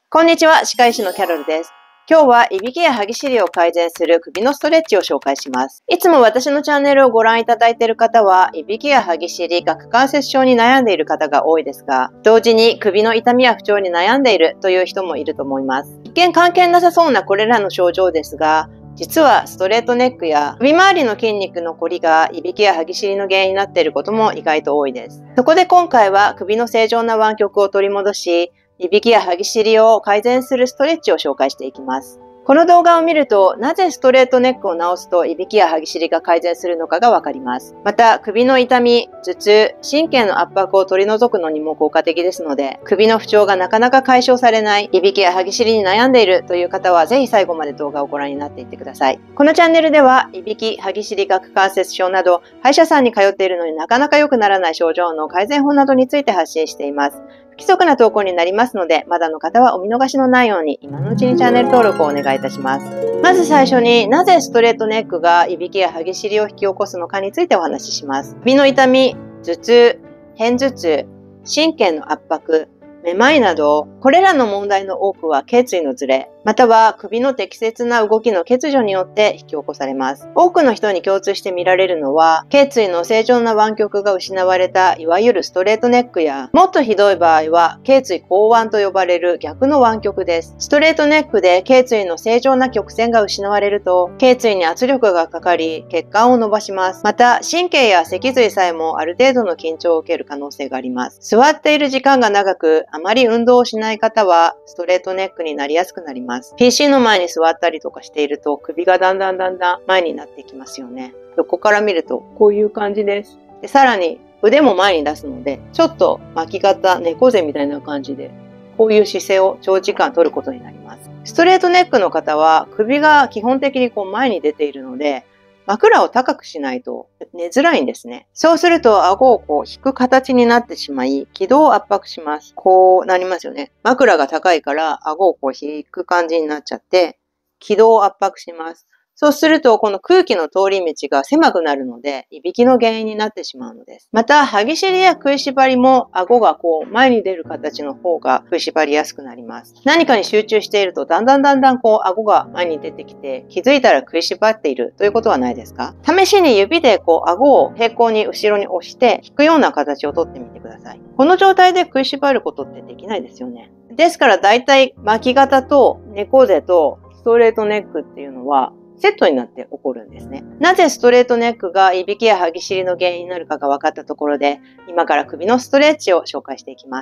こんにちは、歯科医師のキャロルです。今日はいびきや歯ぎしりを改善する首のストレッチを紹介します。いつも私のチャンネルをご覧いただいている方は、いびきや歯ぎしり、顎関節症に悩んでいる方が多いですが、同時に首の痛みや不調に悩んでいるという人もいると思います。一見関係なさそうなこれらの症状ですが、実はストレートネックや首周りの筋肉のこりがいびきや歯ぎしりの原因になっていることも意外と多いです。そこで今回は首の正常な湾曲を取り戻し、いびきや歯ぎしりを改善するストレッチを紹介していきます。この動画を見ると、なぜストレートネックを治すといびきや歯ぎしりが改善するのかがわかります。また、首の痛み、頭痛、神経の圧迫を取り除くのにも効果的ですので、首の不調がなかなか解消されない、いびきや歯ぎしりに悩んでいるという方は、ぜひ最後まで動画をご覧になっていってください。このチャンネルでは、いびき、歯ぎしり、顎関節症など、歯医者さんに通っているのになかなか良くならない症状の改善法などについて発信しています。不規則な投稿になりますので、まだの方はお見逃しのないように、今のうちにチャンネル登録をお願いいたします。まず最初になぜストレートネックがいびきや歯ぎしりを引き起こすのかについてお話しします。首の痛み、頭痛、片頭痛、神経の圧迫、めまいなど、これらの問題の多くは頸椎のずれ、または首の適切な動きの欠如によって引き起こされます。多くの人に共通して見られるのは、頸椎の正常な湾曲が失われたいわゆるストレートネックや、もっとひどい場合は、頸椎後弯と呼ばれる逆の湾曲です。ストレートネックで頸椎の正常な曲線が失われると、頸椎に圧力がかかり、血管を伸ばします。また、神経や脊髄さえもある程度の緊張を受ける可能性があります。座っている時間が長く、あまり運動をしない方は、ストレートネックになりやすくなります。PC の前に座ったりとかしていると首がだんだん前になっていきますよね。横から見るとこういう感じです。で、さらに腕も前に出すので、ちょっと巻き肩、猫背みたいな感じで、こういう姿勢を長時間取ることになります。ストレートネックの方は首が基本的に前に出ているので、枕を高くしないと寝づらいんですね。そうすると顎を引く形になってしまい、気道を圧迫します。こうなりますよね。枕が高いから顎を引く感じになっちゃって、気道を圧迫します。そうすると、この空気の通り道が狭くなるので、いびきの原因になってしまうのです。また、歯ぎしりや食いしばりも、顎が前に出る形の方が食いしばりやすくなります。何かに集中していると、だんだん顎が前に出てきて、気づいたら食いしばっているということはないですか？試しに指で顎を平行に後ろに押して、引くような形をとってみてください。この状態で食いしばることってできないですよね。ですから、だいたい巻き肩と猫背とストレートネックっていうのは、セットになって起こるんですね。なぜストレートネックがいびきや歯ぎしりの原因になるかが分かったところで、今から首のストレッチを紹介していきます。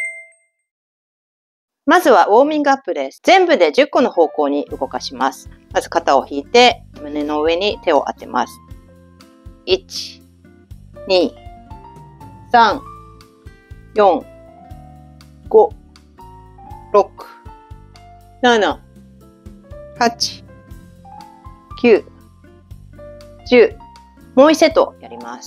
まずはウォーミングアップです。全部で10個の方向に動かします。まず肩を引いて、胸の上に手を当てます。1、2、3、4、5、6、7、8、9、10。もう1セットやります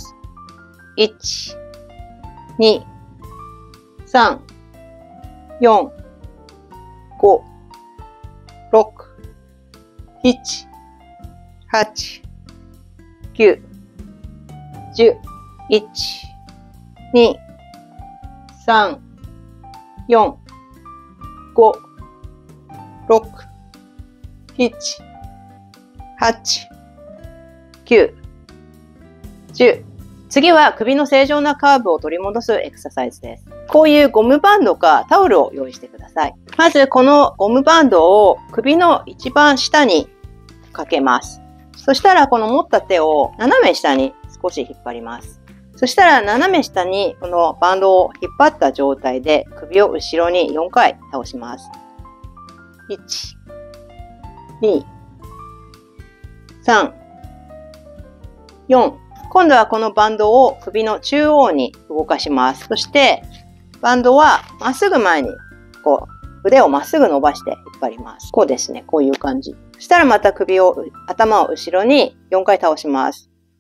。1、2、3、4、5、6、7、8、9、10。1、2、3、4、5、6、7、8、9、10。次は首の正常なカーブを取り戻すエクササイズです。こういうゴムバンドかタオルを用意してください。まずこのゴムバンドを首の一番下にかけます。そしたらこの持った手を斜め下に少し引っ張ります。そしたら斜め下にこのバンドを引っ張った状態で首を後ろに4回倒します。1、2、3、4。今度はこのバンドを首の中央に動かします。そしてバンドはまっすぐ前に腕をまっすぐ伸ばして引っ張ります。こうですね。こういう感じ。そしたらまた頭を後ろに4回倒します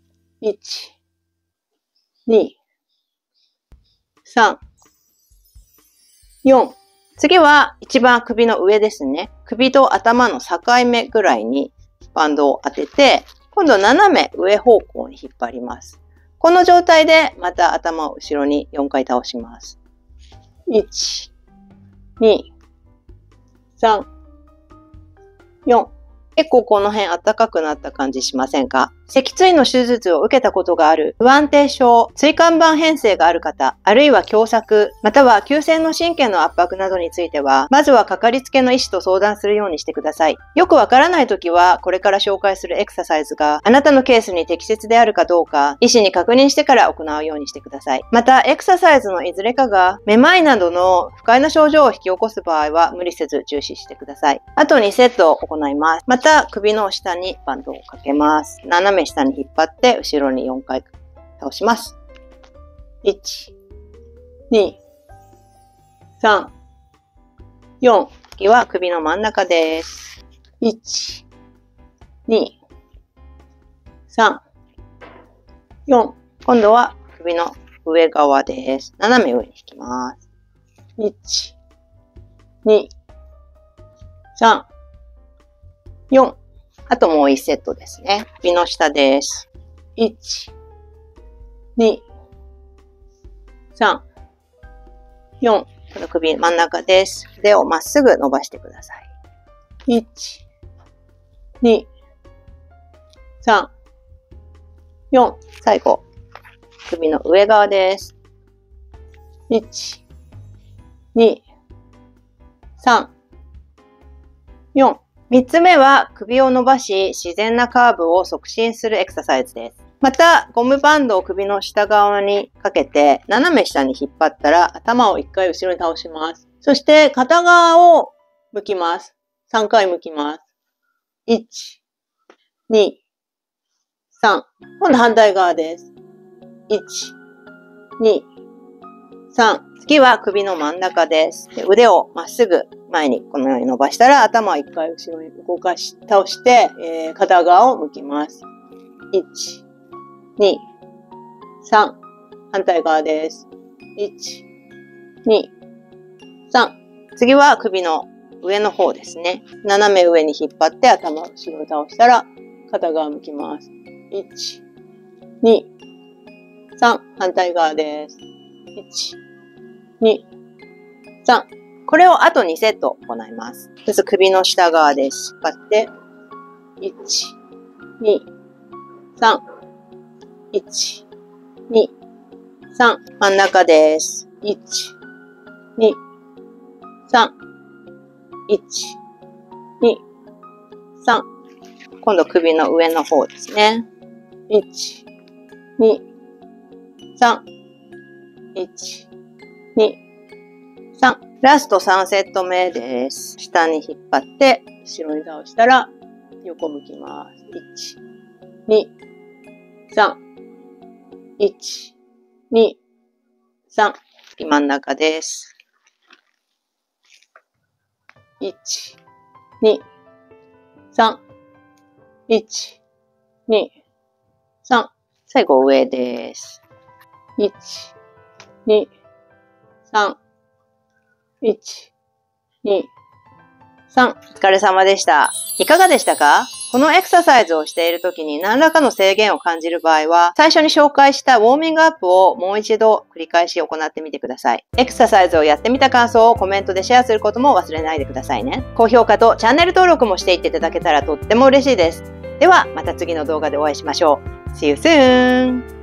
。1、2、3、4。次は一番首の上ですね。首と頭の境目ぐらいにバンドを当てて、今度斜め上方向に引っ張ります。この状態でまた頭を後ろに4回倒します。1、2、 3、4。結構この辺暖かくなった感じしませんか？脊椎の手術を受けたことがある、不安定症、椎間板変性がある方、あるいは狭窄、または急性の神経の圧迫などについては、まずはかかりつけの医師と相談するようにしてください。よくわからないときは、これから紹介するエクササイズがあなたのケースに適切であるかどうか、医師に確認してから行うようにしてください。また、エクササイズのいずれかが、めまいなどの不快な症状を引き起こす場合は、無理せず注視してください。あと2セットを行います。また、首の下にバンドをかけます。斜め下に引っ張って、後ろに4回倒します。1、2、3、4。次は首の真ん中です。1、2、3、4。今度は首の上側です。斜め上に引きます。1、2、3、4。あともう1セットですね。首の下です。1、2、3、4。この首真ん中です。腕をまっすぐ伸ばしてください。1、2、3、4。最後、首の上側です。1、2、3、4。3つ目は首を伸ばし自然なカーブを促進するエクササイズです。また、ゴムバンドを首の下側にかけて斜め下に引っ張ったら頭を1回後ろに倒します。そして片側を向きます。3回向きます。1、2、3。今度反対側です。1、2、3。次は首の真ん中です。腕をまっすぐ前にこのように伸ばしたら頭を1回後ろに倒して、片側を向きます。1、2、3。反対側です。1、2、3。次は首の上の方ですね。斜め上に引っ張って頭を後ろに倒したら片側向きます。1、2、3。反対側です。1、2、3。これをあと2セット行います。まず首の下側です。引っ張って、1、2、3。1、2、3。真ん中です。1、2、3。1、2、3。今度首の上の方ですね。1、2、3。1、2、3。ラスト3セット目です。下に引っ張って、後ろに倒したら、横向きます。1、2、3。1、2、3。真ん中です。1、2、3。1、2、3。最後上です。1、2、3。1、2、3。お疲れ様でした。いかがでしたか？このエクササイズをしているときに何らかの制限を感じる場合は、最初に紹介したウォーミングアップをもう一度繰り返し行ってみてください。エクササイズをやってみた感想をコメントでシェアすることも忘れないでくださいね。高評価とチャンネル登録もしていっていただけたらとっても嬉しいです。では、また次の動画でお会いしましょう。See you soon!